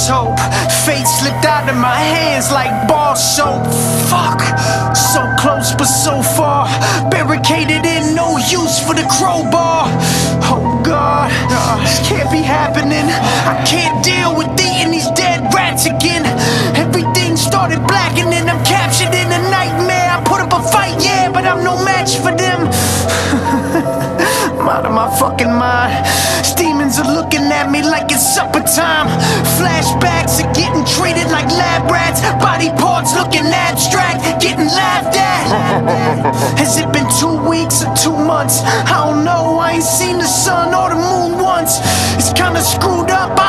lost hope. Fate slipped out of my hands like bar soap. Fuck, so close but so far. Barricaded in, no use for the crowbar. Oh God, this can't be happening. I can't deal with eating these dead rats again. Everything started blackening. I'm captured in a nightmare. I put up a fight, yeah, but I'm no match for them. I'm out of my fucking mind. These demons are looking at me like it's supper time. Flashbacks are getting treated like lab rats. Body parts looking abstract, getting laughed at. Has it been 2 weeks or 2 months? I don't know, I ain't seen the sun or the moon once. It's kinda screwed up,